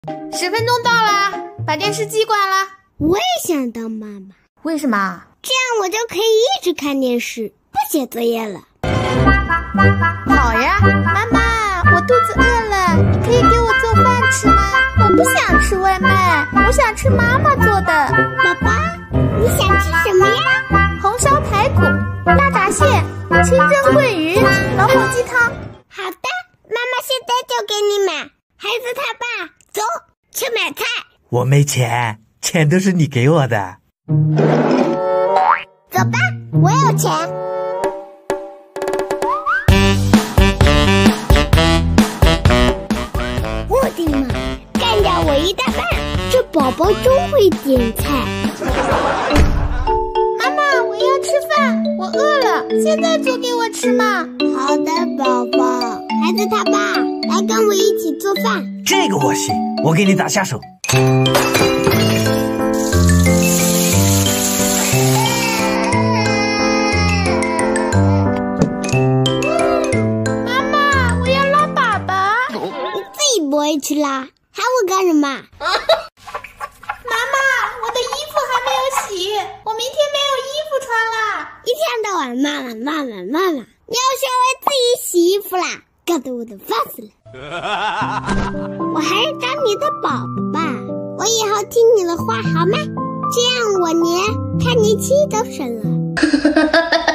10分钟到了，把电视机关了。 我也想当妈妈。 为什么？ 这样我就可以一直看电视，不写作业了。 好呀，妈妈，我肚子饿了，你可以给我做饭吃吗？我不想吃外卖，我想吃妈妈做的。 宝宝，你想吃什么呀？ 红烧排骨、大闸蟹、清蒸桂鱼、老母鸡汤。 好的，妈妈现在就给你买。孩子他爸，走，去买菜。 我没钱，钱都是你给我的。 走吧，我有钱。我的妈，干掉我一大半！这宝宝真会点菜。 妈妈，我要吃饭，我饿了，现在做给我吃嘛。 好的，宝宝。孩子他爸，来跟我一起做饭。 这个我行，我给你打下手。 妈妈，我要拉粑粑。 你自己不会去拉，喊我干什么？ 妈妈，我的衣服还没有洗，我明天没有衣服穿了。 一天到晚妈妈，你要学会自己洗衣服啦，搞得我都烦死了。我还是当你的宝宝吧，我以后听你的话好吗？这样我连叛逆期都省了。